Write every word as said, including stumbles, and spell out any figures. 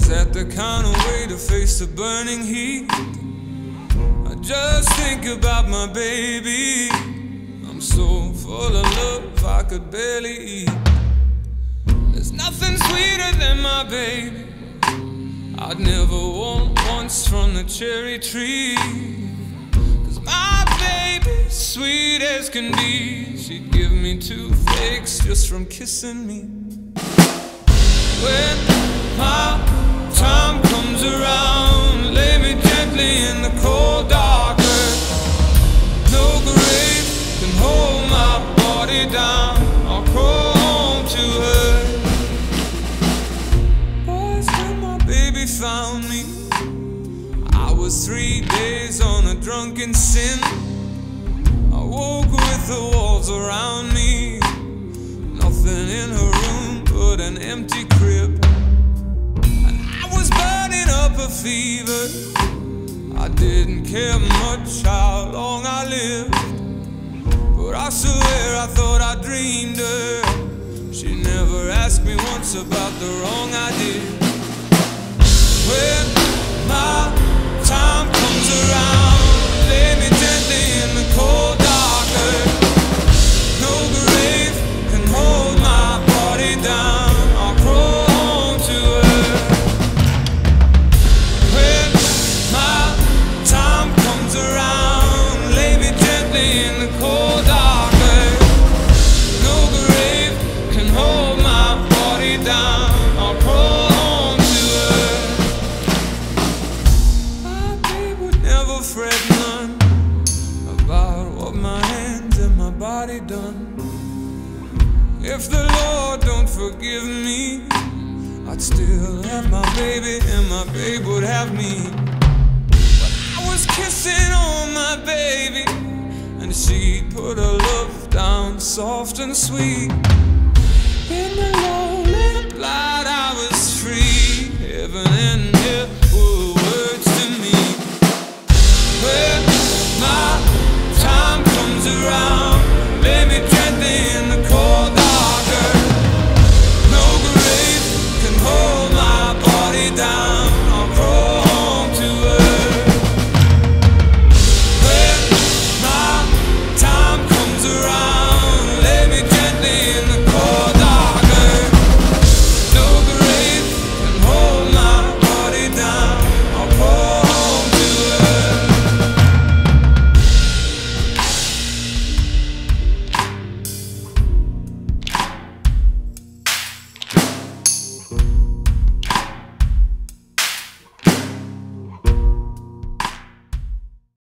Is that the kind of way to face the burning heat? I just think about my baby. I'm so full of love I could barely eat. There's nothing sweeter than my baby. I'd never want once from the cherry tree. Cause my baby's sweet as can be. She'd give me toothaches just from kissing me. When my time comes around, lay me gently in the cold dark earth. No grave can hold my body down. I'll crawl home to her. Boys, when my baby found me, I was three days on a drunken sin. I woke with the walls around me, nothing in her room but an empty crib. And I was burning up a fever. I didn't care much how long I lived, but I swear I thought I dreamed her. She never asked me once about the wrong I did. When my time comes around, lay me gently in the cold dark earth. No grave can hold my body down. I'll crawl home to her. When my time comes around, lay me gently in the cold dark earth. No grave can hold my body down. I'll crawl home to her. My babe would never fret none about what my hands and my body done. If the Lord don't forgive me, I'd still have my baby and my babe would have me. But I was kissing on my baby, and she'd put her love down soft and sweet in the